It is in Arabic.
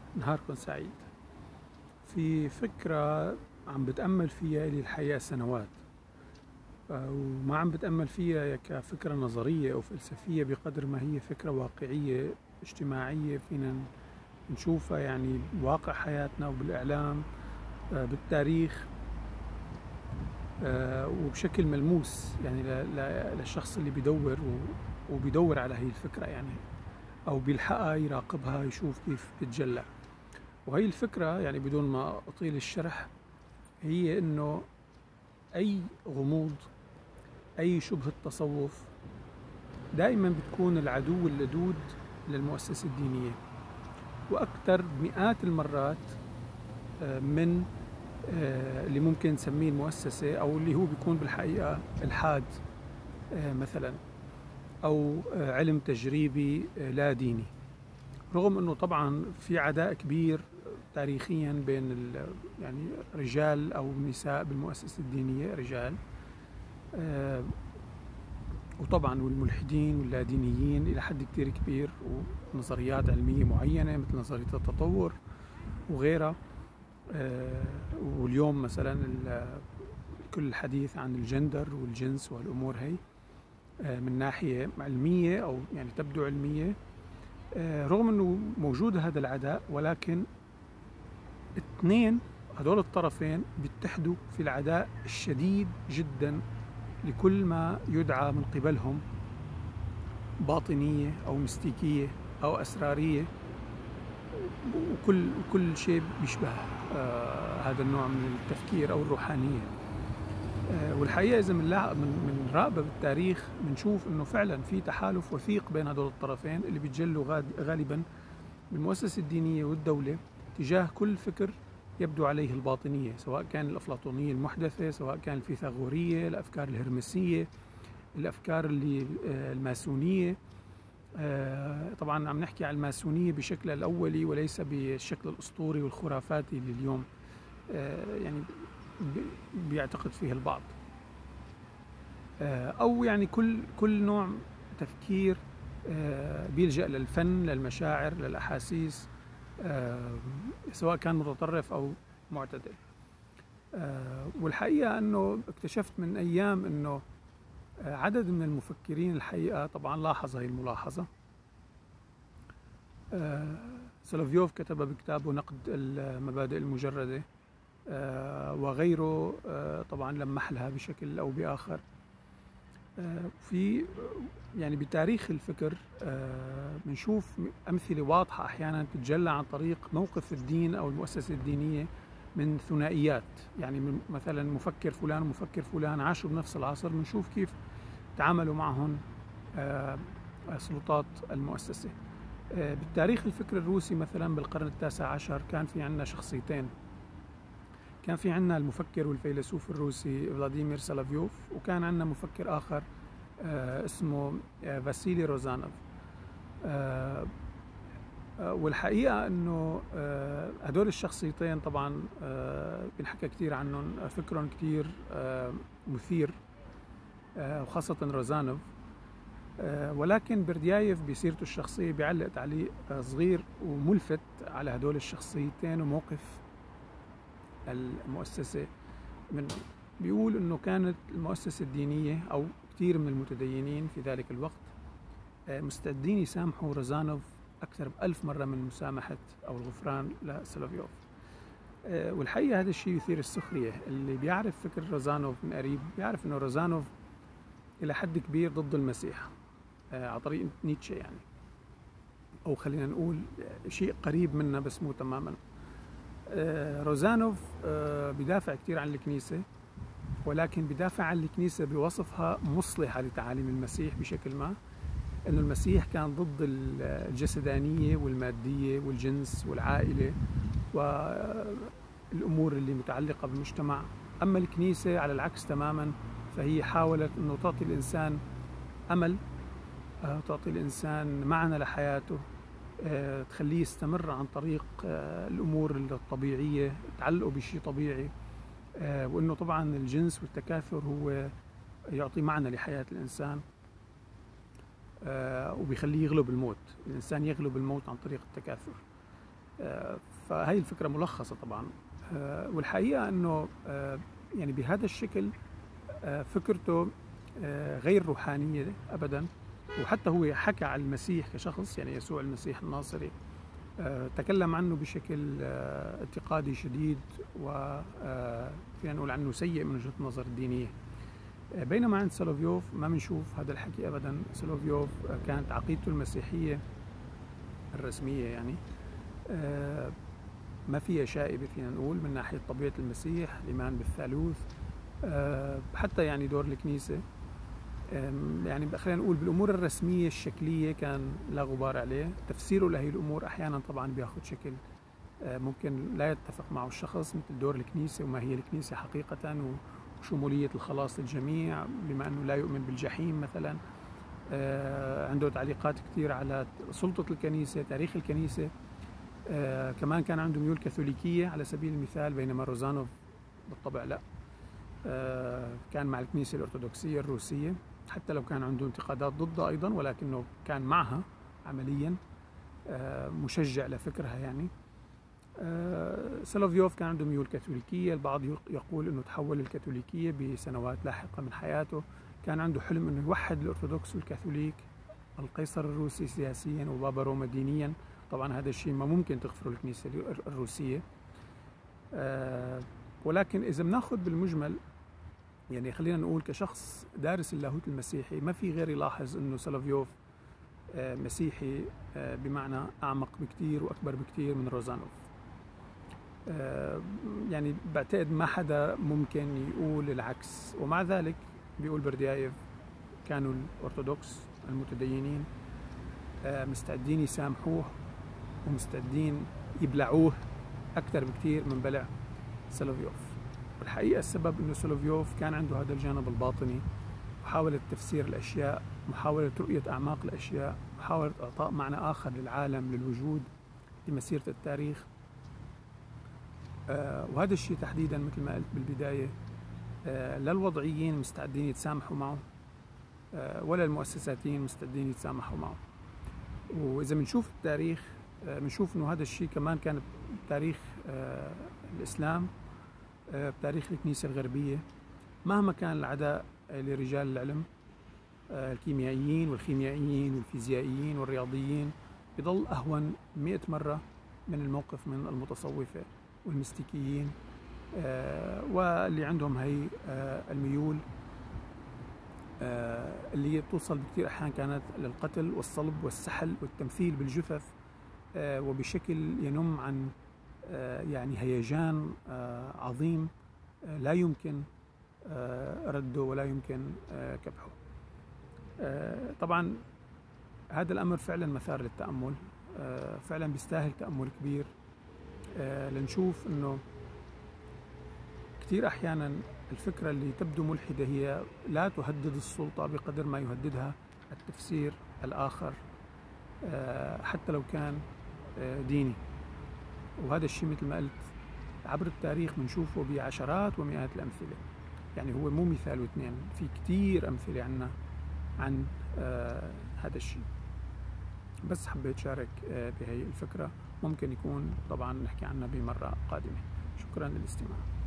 نهاركم سعيد. في فكرة عم بتأمل فيها لي الحقيقة سنوات، وما عم بتأمل فيها كفكرة نظرية أو فلسفية بقدر ما هي فكرة واقعية اجتماعية فينا نشوفها يعني بواقع حياتنا وبالإعلام، بالتاريخ، وبشكل ملموس يعني للشخص اللي بيدور وبيدور على هي الفكرة يعني، أو بيلحقها يراقبها يشوف كيف بتتجلى. وهي الفكرة يعني بدون ما أطيل الشرح هي إنه أي غموض، أي شبهة تصوف دائما بتكون العدو اللدود للمؤسسة الدينية، وأكثر مئات المرات من اللي ممكن نسميه المؤسسة، أو اللي هو بيكون بالحقيقة إلحاد مثلا، أو علم تجريبي لا ديني. رغم أنه طبعا في عداء كبير تاريخيا بين يعني رجال أو نساء بالمؤسسة الدينية، رجال وطبعا والملحدين واللادينيين إلى حد كتير كبير، ونظريات علمية معينة مثل نظرية التطور وغيرها. واليوم مثلا كل الحديث عن الجندر والجنس والأمور هي من ناحية علمية أو يعني تبدو علمية. رغم أنه موجود هذا العداء، ولكن اثنين هدول الطرفين بيتحدوا في العداء الشديد جدا لكل ما يدعى من قبلهم باطنية أو مستيكية أو أسرارية، وكل شيء بيشبه هذا النوع من التفكير أو الروحانية. والحقيقة إذا من راقبة بالتاريخ بنشوف إنه فعلا في تحالف وثيق بين هدول الطرفين اللي بيتجلوا غالبا بالمؤسسة الدينية والدولة تجاه كل فكر يبدو عليه الباطنية، سواء كان الأفلاطونية المحدثة، سواء كان الفيثاغورية، الأفكار الهرمسية، الأفكار اللي الماسونية. طبعا عم نحكي عن الماسونية بشكلها الأولي وليس بالشكل الأسطوري والخرافاتي اللي اليوم يعني بيعتقد فيه البعض، أو يعني كل نوع تفكير بيلجأ للفن، للمشاعر، للأحاسيس، سواء كان متطرف أو معتدل. والحقيقة أنه اكتشفت من أيام أنه عدد من المفكرين الحقيقة طبعا لاحظ هذه الملاحظة. سولوفيوف كتب بكتابه نقد المبادئ المجردة، وغيره طبعا لمح لها بشكل أو بآخر. في يعني بتاريخ الفكر بنشوف أمثلة واضحة أحيانا تتجلى عن طريق موقف الدين أو المؤسسة الدينية من ثنائيات، يعني مثلا مفكر فلان ومفكر فلان عاشوا بنفس العصر، بنشوف كيف تعاملوا معهم سلطات المؤسسة. بالتاريخ الفكر الروسي مثلا بالقرن التاسع عشر كان في عندنا شخصيتين، كان في عندنا المفكر والفيلسوف الروسي فلاديمير سولوفيوف، وكان عندنا مفكر آخر اسمه فاسيلي روزانوف. والحقيقة أنه هدول الشخصيتين طبعا بنحكى كتير عنهم، فكرهم كتير مثير، وخاصة روزانوف. ولكن برديايف بسيرته الشخصية بيعلق تعليق صغير وملفت على هدول الشخصيتين وموقف المؤسسة منه. بيقول أنه كانت المؤسسة الدينية أو كثير من المتدينين في ذلك الوقت مستعدين يسامحوا روزانوف أكثر ب1000 مرة من مسامحة أو الغفران لسولوفيوف. والحقيقة هذا الشيء يثير السخرية. اللي بيعرف فكر روزانوف من قريب بيعرف أنه روزانوف إلى حد كبير ضد المسيح على طريق نيتشه يعني، أو خلينا نقول شيء قريب منا بس مو تماما. روزانوف بيدافع كثير عن الكنيسة، ولكن بيدافع عن الكنيسة بوصفها مصلحة لتعاليم المسيح بشكل ما، أنه المسيح كان ضد الجسدانية والمادية والجنس والعائلة والأمور اللي متعلقة بالمجتمع. أما الكنيسة على العكس تماما، فهي حاولت أنه تعطي الإنسان أمل، تعطي الإنسان معنى لحياته، تخليه يستمر عن طريق الأمور الطبيعية، تعلقه بشيء طبيعي. وأنه طبعا الجنس والتكاثر هو يعطي معنى لحياة الإنسان، وبيخليه يغلب الموت، الإنسان يغلب الموت عن طريق التكاثر. فهي الفكرة ملخصة طبعا. والحقيقة أنه يعني بهذا الشكل فكرته غير روحانية أبدا. وحتى هو حكى عن المسيح كشخص، يعني يسوع المسيح الناصري، تكلم عنه بشكل اعتقادي شديد، وفينا نقول عنه سيء من وجهة النظر الدينية. بينما عند سولوفيوف ما بنشوف هذا الحكي أبدا. سولوفيوف كانت عقيدته المسيحية الرسمية يعني ما فيها شائبة، فينا نقول، من ناحية طبيعة المسيح، الإيمان بالثالوث، حتى يعني دور الكنيسة. يعني خلينا نقول بالأمور الرسمية الشكلية كان لا غبار عليه. تفسيره لهي الأمور أحيانا طبعا بياخذ شكل ممكن لا يتفق معه الشخص، مثل دور الكنيسة وما هي الكنيسة حقيقة، وشمولية الخلاص للجميع، بما أنه لا يؤمن بالجحيم مثلا. عنده تعليقات كثير على سلطة الكنيسة، تاريخ الكنيسة. كمان كان عنده ميول كاثوليكية على سبيل المثال، بينما روزانوف بالطبع لا. كان مع الكنيسة الأرثوذكسية الروسية، حتى لو كان عنده انتقادات ضدها أيضا، ولكنه كان معها عمليا، مشجع لفكرها يعني. سولوفيوف كان عنده ميول كاثوليكية. البعض يقول أنه تحول للكاثوليكية بسنوات لاحقة من حياته. كان عنده حلم أنه يوحد الأرثوذكس والكاثوليك، القيصر الروسي سياسيا وبابا روما دينيا. طبعا هذا الشيء ما ممكن تغفره الكنيسة الروسية. ولكن إذا بناخذ بالمجمل، يعني خلينا نقول كشخص دارس اللاهوت المسيحي، ما في غير يلاحظ أنه سولوفيوف مسيحي بمعنى أعمق بكتير وأكبر بكتير من روزانوف. يعني بعتقد ما حدا ممكن يقول العكس. ومع ذلك بيقول برديايف كانوا الأرثوذكس المتدينين مستعدين يسامحوه ومستعدين يبلعوه أكثر بكتير من بلع سولوفيوف. والحقيقة السبب أنه سولوفيوف كان عنده هذا الجانب الباطني، محاولة تفسير الأشياء، محاولة رؤية أعماق الأشياء، محاولة إعطاء معنى آخر للعالم، للوجود، لمسيرة التاريخ. وهذا الشيء تحديدا مثل ما قلت بالبداية لا الوضعيين مستعدين يتسامحوا معه، ولا المؤسساتيين مستعدين يتسامحوا معه. وإذا بنشوف التاريخ بنشوف أنه هذا الشيء كمان كان بتاريخ الإسلام، بتاريخ الكنيسة الغربية. مهما كان العداء لرجال العلم، الكيميائيين والخيميائيين والفيزيائيين والرياضيين، يضل أهون 100 مرة من الموقف من المتصوفة والمستيكيين، واللي عندهم هي الميول اللي توصل بكثير أحيان كانت للقتل والصلب والسحل والتمثيل بالجثث، وبشكل ينم عن يعني هيجان عظيم لا يمكن رده ولا يمكن كبحه. طبعا هذا الأمر فعلا مثار للتأمل، فعلا بيستاهل تأمل كبير، لنشوف أنه كثير أحيانا الفكرة اللي تبدو ملحدة هي لا تهدد السلطة بقدر ما يهددها التفسير الآخر، حتى لو كان ديني. وهذا الشيء مثل ما قلت عبر التاريخ بنشوفه بعشرات ومئات الأمثلة. يعني هو مو مثال واثنين، في كتير أمثلة عنا عن هذا الشيء. بس حبيت شارك بهي الفكرة، ممكن يكون طبعا نحكي عنها بمرة قادمة. شكرا للاستماع.